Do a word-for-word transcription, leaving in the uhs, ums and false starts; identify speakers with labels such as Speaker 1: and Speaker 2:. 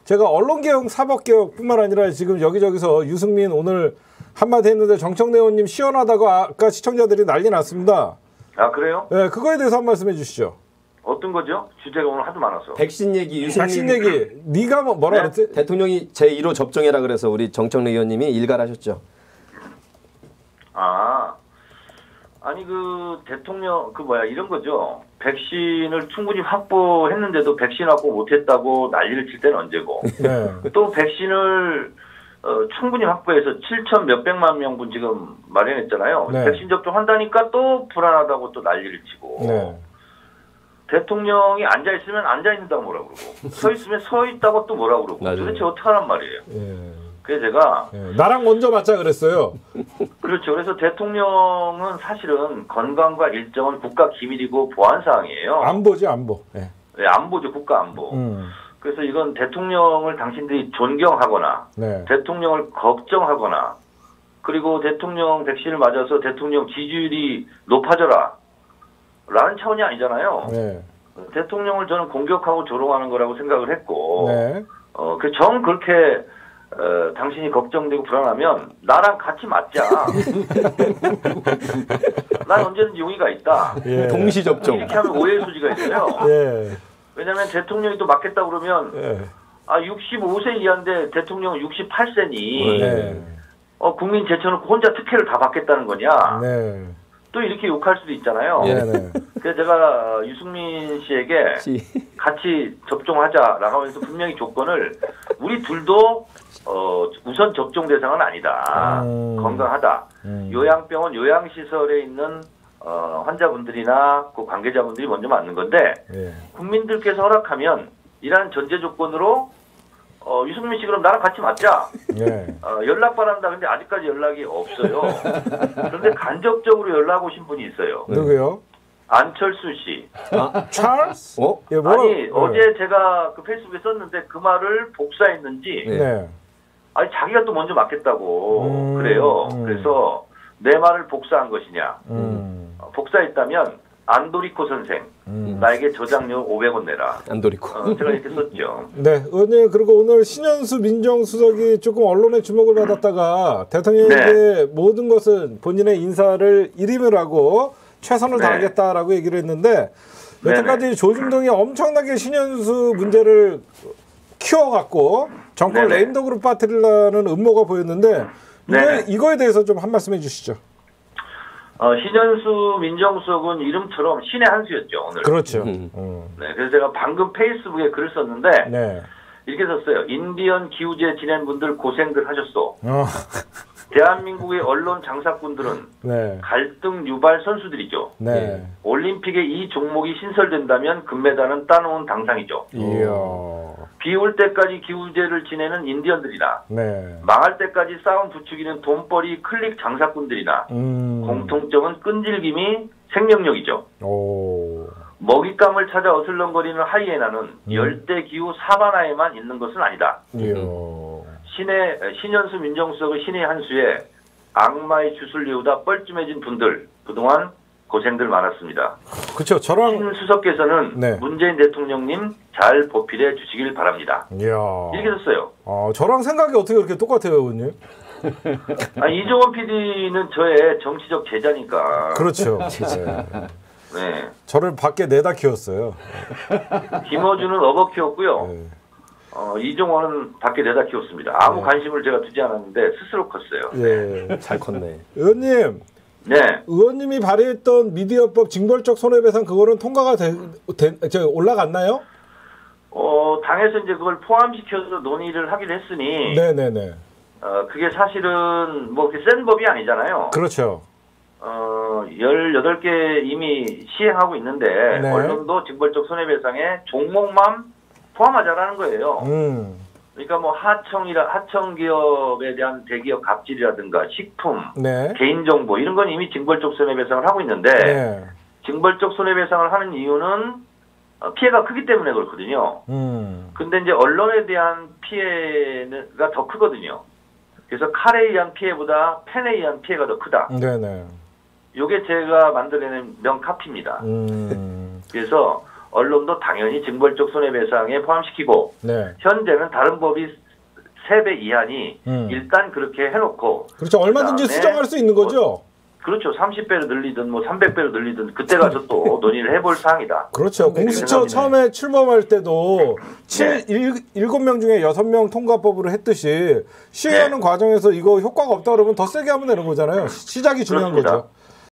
Speaker 1: 제가 언론개혁, 사법개혁뿐만 아니라 지금 여기저기서 유승민 오늘 한마디 했는데 정청래 의원님 시원하다고 아까 시청자들이 난리 났습니다.
Speaker 2: 아 그래요?
Speaker 1: 네, 그거에 대해서 한 말씀해 주시죠.
Speaker 2: 어떤 거죠? 주제가 오늘 하도 많아서.
Speaker 3: 백신 얘기, 유승민
Speaker 1: 백신 얘기. 네가 뭐 뭐라
Speaker 2: 네?
Speaker 1: 그랬지?
Speaker 3: 대통령이 제일 호 접종해라 그래서 우리 정청래 의원님이 일갈하셨죠.
Speaker 2: 아, 아니 그 대통령 그 뭐야 이런 거죠. 백신을 충분히 확보했는데도 백신 확보 못했다고 난리를 칠 때는 언제고.
Speaker 1: 네.
Speaker 2: 또 백신을 어, 충분히 확보해서 칠천 몇백만 명분 지금 마련했잖아요.
Speaker 1: 네.
Speaker 2: 백신 접종한다니까 또 불안하다고 또 난리를 치고.
Speaker 1: 네.
Speaker 2: 대통령이 앉아 있으면 앉아 있는다고 뭐라 그러고, 서 있으면 서 있다고 또 뭐라 그러고.
Speaker 3: 맞아요.
Speaker 2: 도대체 어떻게 하란 말이에요.
Speaker 1: 예.
Speaker 2: 그래서 제가
Speaker 1: 예. 나랑 먼저 맞자 그랬어요.
Speaker 2: 그렇죠. 그래서 대통령은 사실은 건강과 일정은 국가 기밀이고 보안 사항이에요.
Speaker 1: 안보지 안보. 예.
Speaker 2: 네, 안보죠. 국가 안보.
Speaker 1: 음.
Speaker 2: 그래서 이건 대통령을 당신들이 존경하거나
Speaker 1: 네.
Speaker 2: 대통령을 걱정하거나 그리고 대통령 백신을 맞아서 대통령 지지율이 높아져라 라는 차원이 아니잖아요.
Speaker 1: 네.
Speaker 2: 대통령을 저는 공격하고 조롱하는 거라고 생각을 했고
Speaker 1: 네.
Speaker 2: 어, 그 정 그렇게 어, 당신이 걱정되고 불안하면 나랑 같이 맞자. 난 언제든지 용의가 있다.
Speaker 1: 예.
Speaker 3: 동시 접종.
Speaker 2: 이렇게 하면 오해의 소지가 있어요.
Speaker 1: 예.
Speaker 2: 왜냐하면 대통령이 또 맞겠다 그러면
Speaker 1: 예.
Speaker 2: 아 육십오 세 이하인데 대통령은 육십팔 세니
Speaker 1: 네.
Speaker 2: 어, 국민 제쳐놓고 혼자 특혜를 다 받겠다는 거냐.
Speaker 1: 네.
Speaker 2: 또 이렇게 욕할 수도 있잖아요.
Speaker 1: 네. 네.
Speaker 2: 그래서 제가 유승민 씨에게 같이 접종하자라고 하면서 분명히 조건을 우리 둘도 어, 우선 접종 대상은 아니다.
Speaker 1: 음.
Speaker 2: 건강하다.
Speaker 1: 음.
Speaker 2: 요양병원 요양시설에 있는 어, 환자분들이나 그 관계자분들이 먼저 맞는 건데
Speaker 1: 예.
Speaker 2: 국민들께서 허락하면 이러한 전제 조건으로 어, 유승민 씨 그럼 나랑 같이 맞자.
Speaker 1: 예.
Speaker 2: 어, 연락 바란다. 근데 아직까지 연락이 없어요. 그런데 간접적으로 연락 오신 분이 있어요.
Speaker 1: 누구요?
Speaker 2: 안철수 씨.
Speaker 3: 아,
Speaker 1: 찰스?
Speaker 3: 어?
Speaker 1: 예, 뭐라-
Speaker 2: 아니
Speaker 1: 네.
Speaker 2: 어제 제가 그 페이스북에 썼는데 그 말을 복사했는지
Speaker 3: 네.
Speaker 1: 네.
Speaker 2: 아니 자기가 또 먼저 맞겠다고
Speaker 1: 음,
Speaker 2: 그래요.
Speaker 1: 음.
Speaker 2: 그래서 내 말을 복사한 것이냐.
Speaker 1: 음.
Speaker 2: 어, 복사했다면 안도리코 선생
Speaker 1: 음.
Speaker 2: 나에게 저장료 오백 원 내라.
Speaker 3: 안도리코.
Speaker 2: 어, 제가 이렇게 썼죠.
Speaker 1: 네, 의원님 그리고 오늘 신현수 민정수석이 조금 언론의 주목을 받았다가 대통령에게
Speaker 2: 네.
Speaker 1: 모든 것은 본인의 인사를 일임을 하고 최선을
Speaker 2: 네.
Speaker 1: 다하겠다라고 얘기를 했는데 여태까지
Speaker 2: 네네.
Speaker 1: 조중동이 엄청나게 신현수 문제를 키워갖고 정권
Speaker 2: 네네.
Speaker 1: 레임덕으로 빠뜨리려는 음모가 보였는데 이거에,
Speaker 2: 네네.
Speaker 1: 이거에 대해서 좀 한 말씀 해주시죠.
Speaker 2: 어, 신현수 민정수석은 이름처럼 신의 한 수였죠 오늘.
Speaker 1: 그렇죠.
Speaker 3: 음.
Speaker 1: 음.
Speaker 2: 네, 그래서 제가 방금 페이스북에 글을 썼는데
Speaker 1: 네.
Speaker 2: 이렇게 썼어요. 인디언 기우제 지낸 분들 고생들 하셨소.
Speaker 1: 어.
Speaker 2: 대한민국의 언론 장사꾼들은
Speaker 1: 네.
Speaker 2: 갈등 유발 선수들이죠.
Speaker 1: 네.
Speaker 2: 올림픽에 이 종목이 신설된다면 금메달은 따놓은 당상이죠.
Speaker 1: 이야.
Speaker 2: 비올 때까지 기우제를 지내는 인디언들이나
Speaker 1: 네.
Speaker 2: 망할 때까지 싸움 부추기는 돈벌이 클릭 장사꾼들이나
Speaker 1: 음.
Speaker 2: 공통점은 끈질김이 생명력이죠.
Speaker 1: 오.
Speaker 2: 먹잇감을 찾아 어슬렁거리는 하이에나는
Speaker 1: 음.
Speaker 2: 열대 기후 사바나에만 있는 것은 아니다.
Speaker 1: 이야.
Speaker 2: 신의 신현수 민정수석의 신의 한 수에 악마의 주술 이유다 뻘쭘해진 분들 그동안 고생들 많았습니다.
Speaker 1: 그렇죠. 저랑
Speaker 2: 신 수석께서는
Speaker 1: 네.
Speaker 2: 문재인 대통령님 잘 보필해 주시길 바랍니다.
Speaker 1: 이야.
Speaker 2: 이렇게 썼어요.
Speaker 1: 어, 저랑 생각이 어떻게 그렇게 똑같아요, 의원님?
Speaker 2: 아, 이종원 피디는 저의 정치적 제자니까.
Speaker 1: 그렇죠. 네.
Speaker 2: 네.
Speaker 1: 저를 밖에 내다 키웠어요.
Speaker 2: 김어준은 업어 키웠고요.
Speaker 1: 네.
Speaker 2: 어, 이종원은 밖에 내다 키웠습니다. 아무
Speaker 1: 네.
Speaker 2: 관심을 제가 두지 않았는데 스스로 컸어요.
Speaker 1: 예.
Speaker 3: 잘 컸네.
Speaker 1: 의원님,
Speaker 2: 네.
Speaker 1: 의원님이 발의했던 미디어법 징벌적 손해배상 그거는 통과가 되, 되, 저 올라갔나요?
Speaker 2: 어, 당에서 이제 그걸 포함시켜서 논의를 하기로 했으니.
Speaker 1: 네네네.
Speaker 2: 어, 그게 사실은 뭐 센 법이 아니잖아요.
Speaker 1: 그렇죠.
Speaker 2: 어, 열여덟 개 이미 시행하고 있는데
Speaker 1: 네.
Speaker 2: 언론도 징벌적 손해배상에 종목만 포함하자라는 거예요.
Speaker 1: 음.
Speaker 2: 그러니까 뭐 하청이라 하청 기업에 대한 대기업 갑질이라든가 식품,
Speaker 1: 네.
Speaker 2: 개인정보 이런 건 이미 징벌적 손해배상을 하고 있는데
Speaker 1: 네.
Speaker 2: 징벌적 손해배상을 하는 이유는 어, 피해가 크기 때문에 그렇거든요.
Speaker 1: 음.
Speaker 2: 근데 이제 언론에 대한 피해가 더 크거든요. 그래서 칼에 의한 피해보다 펜에 의한 피해가 더 크다.
Speaker 1: 네네.
Speaker 2: 요게 제가 만들어낸 명카피입니다.
Speaker 1: 음.
Speaker 2: 그래서 언론도 당연히 징벌적 손해배상에 포함시키고
Speaker 1: 네.
Speaker 2: 현재는 다른 법이 세 배 이하니
Speaker 1: 음.
Speaker 2: 일단 그렇게 해놓고
Speaker 1: 그렇죠. 얼마든지
Speaker 2: 그다음에
Speaker 1: 수정할 수 있는 거죠.
Speaker 2: 뭐, 그렇죠. 삼십 배로 늘리든 뭐 삼백 배로 늘리든 그때 가서 또 논의를 해볼 사항이다.
Speaker 1: 그렇죠. 공수처 처음에 출범할 때도
Speaker 2: 네.
Speaker 1: 일곱 명 중에 여섯 명 통과법으로 했듯이 시행하는
Speaker 2: 네.
Speaker 1: 과정에서 이거 효과가 없다 그러면 더 세게 하면 되는 거잖아요. 시작이 중요한
Speaker 2: 그렇습니다.
Speaker 1: 거죠.